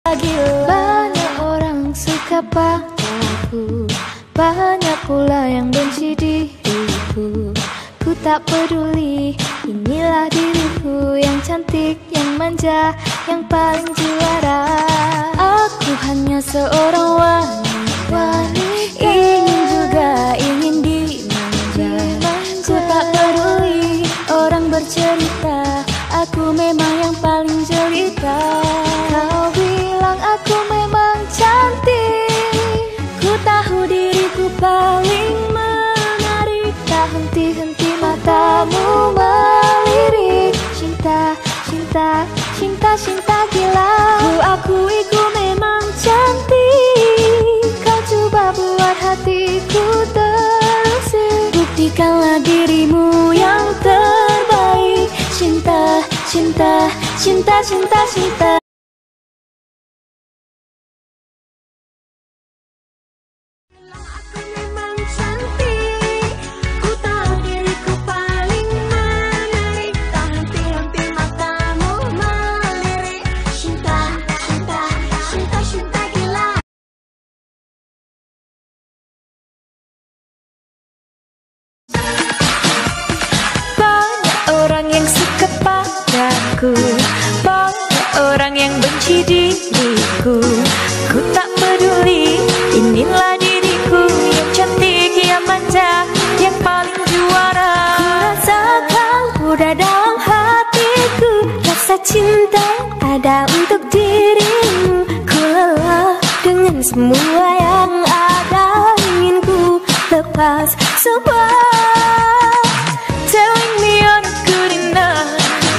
gila. Banyak orang suka padaku, banyak pula yang benci diriku. Ku tak peduli, inilah diriku yang cantik, yang manja, yang paling juara. Aku hanya seorang wanita, ingin juga ingin dimanja. Ku tak peduli orang bercerita, aku memang yang paling jelita. Kau bilang aku memang cantik, ku tahu diriku paling menarik. Tak henti-henti matamu melirik. Cinta, cinta, cinta, cinta gila. Ku akui ku memang cantik, kau coba buat hatiku terusik. Buktikanlah dirimu yang terbaik. Cinta, cinta, cinta, cinta, cinta. Banyak orang yang benci diriku, ku tak peduli, inilah diriku yang cantik, yang manja, yang paling juara. Ku rasakan udah dalam hatiku, rasa cinta ada untuk dirimu. Ku lelah dengan semua yang ada, ingin ku lepas semua. Telling me you're not good enough,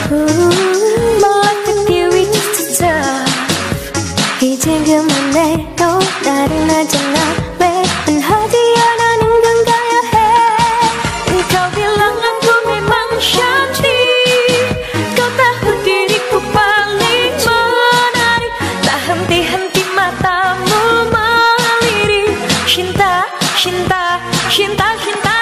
이제 그만해도 나를 하잖아. 왜 안 하지 않아는 건가야 해. Kau bilang aku memang cantik, kau tahu diriku paling menarik. Tak henti-henti matamu melirik. Cinta, cinta, cinta, cinta.